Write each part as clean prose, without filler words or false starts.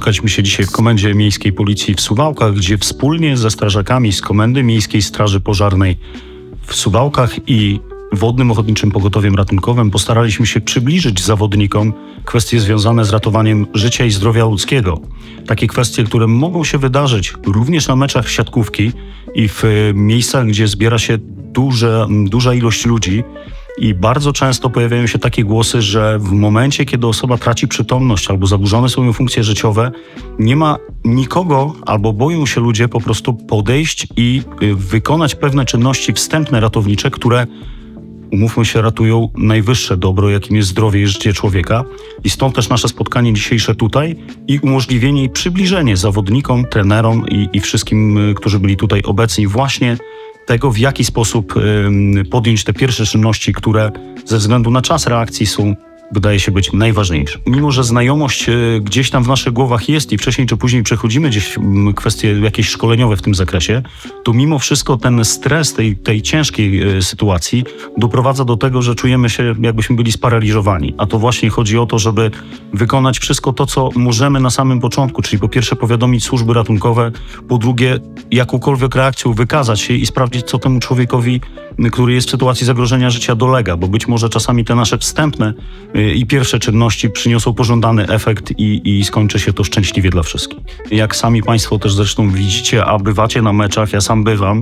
spotkaliśmy się dzisiaj w Komendzie Miejskiej Policji w Suwałkach, gdzie wspólnie ze strażakami z Komendy Miejskiej Straży Pożarnej w Suwałkach i Wodnym Ochotniczym Pogotowiem Ratunkowym postaraliśmy się przybliżyć zawodnikom kwestie związane z ratowaniem życia i zdrowia ludzkiego. Takie kwestie, które mogą się wydarzyć również na meczach siatkówki i w miejscach, gdzie zbiera się duża ilość ludzi. I bardzo często pojawiają się takie głosy, że w momencie, kiedy osoba traci przytomność albo zaburzone są jej funkcje życiowe, nie ma nikogo albo boją się ludzie po prostu podejść i wykonać pewne czynności wstępne ratownicze, które, umówmy się, ratują najwyższe dobro, jakim jest zdrowie i życie człowieka. I stąd też nasze spotkanie dzisiejsze tutaj i umożliwienie i przybliżenie zawodnikom, trenerom i wszystkim, którzy byli tutaj obecni, właśnie tego, w jaki sposób podjąć te pierwsze czynności, które ze względu na czas reakcji są, wydaje się, być najważniejsze. Mimo że znajomość gdzieś tam w naszych głowach jest i wcześniej czy później przechodzimy gdzieś kwestie jakieś szkoleniowe w tym zakresie, to mimo wszystko ten stres tej ciężkiej sytuacji doprowadza do tego, że czujemy się, jakbyśmy byli sparaliżowani. A to właśnie chodzi o to, żeby wykonać wszystko to, co możemy na samym początku, czyli po pierwsze powiadomić służby ratunkowe, po drugie jakąkolwiek reakcją wykazać się i sprawdzić, co temu człowiekowi, który jest w sytuacji zagrożenia życia, dolega, bo być może czasami te nasze wstępne i pierwsze czynności przyniosą pożądany efekt i skończy się to szczęśliwie dla wszystkich. Jak sami Państwo też zresztą widzicie, a bywacie na meczach, ja sam bywam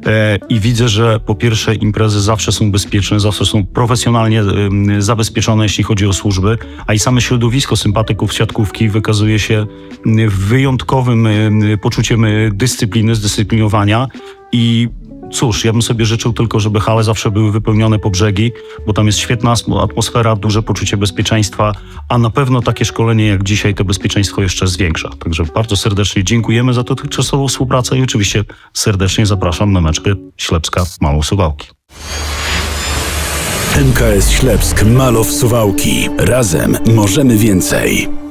i widzę, że po pierwsze imprezy zawsze są bezpieczne, zawsze są profesjonalnie zabezpieczone, jeśli chodzi o służby, a i same środowisko sympatyków siatkówki wykazuje się wyjątkowym poczuciem dyscypliny, zdyscyplinowania i cóż, ja bym sobie życzył tylko, żeby hale zawsze były wypełnione po brzegi, bo tam jest świetna atmosfera, duże poczucie bezpieczeństwa, a na pewno takie szkolenie jak dzisiaj to bezpieczeństwo jeszcze zwiększa. Także bardzo serdecznie dziękujemy za dotychczasową współpracę i oczywiście serdecznie zapraszam na meczkę Ślepska-Malow Suwałki. MKS Ślepsk Malow Suwałki. Razem możemy więcej.